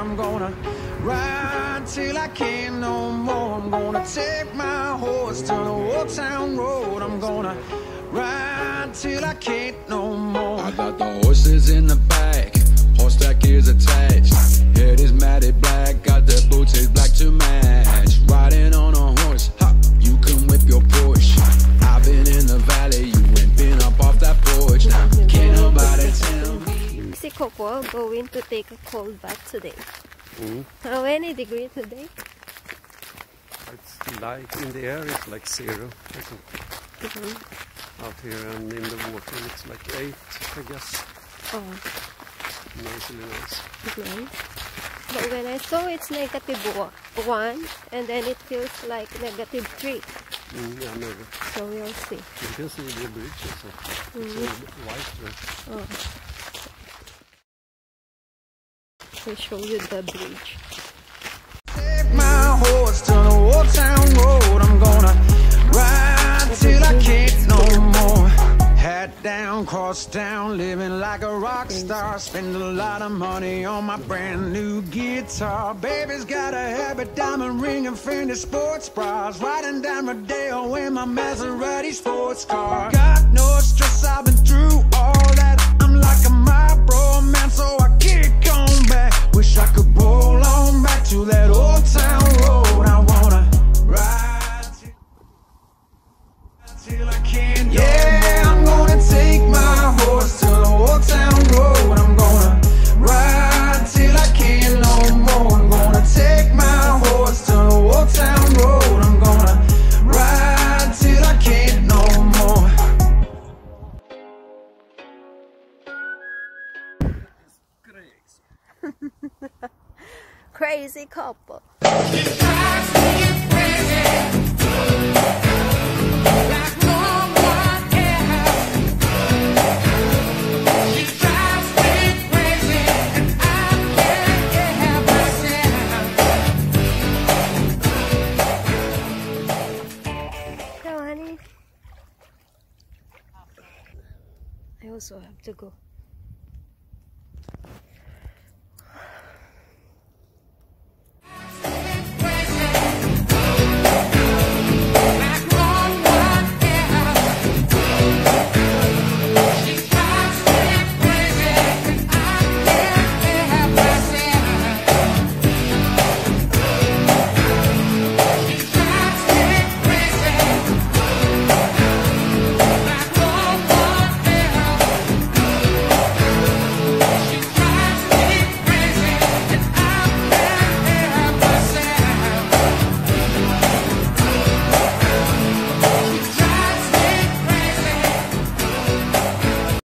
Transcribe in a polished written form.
I'm gonna ride till I can't no more. I'm gonna take my horse to the old town road. I'm gonna ride till I can't no more. I got the horses in the back, horse stack is attached. Head is matted black, got the boots is black to match. Riding on a horse, ha, you can whip your Porsche. I've been in the valley, you ain't been up off that porch. Now can't nobody tell me. Si Coco going to take a cold bath today. How many degrees today? It's light in the air, it's like 0, I think. Out here, and in the water it's like 8, I guess. Oh. Nicely nice. Nice. But when I saw it's -1, and then it feels like -3. Yeah, maybe. So we'll see. You can see the bridge also. It's all white there. Oh. I'll show you the bridge. Take my horse to the old town road. I'm gonna ride till I can't no more. Hat down, cross down, living like a rock star. Spend a lot of money on my brand new guitar. Baby's got a habit, diamond ring and Fendi sports bras. Riding down Rodeo in my Maserati sports car. Got no stress, I've been through all that. I'm like a Marlboro man, so I kick on back. Wish I could roll on back to that old town road. I wanna ride till I can't. Yeah, I'm gonna take my horse to the old town road. I'm gonna ride till I can't no more. I'm gonna take my horse to the old town road. I'm gonna ride till I can't no more. Crazy couple. I also have to go.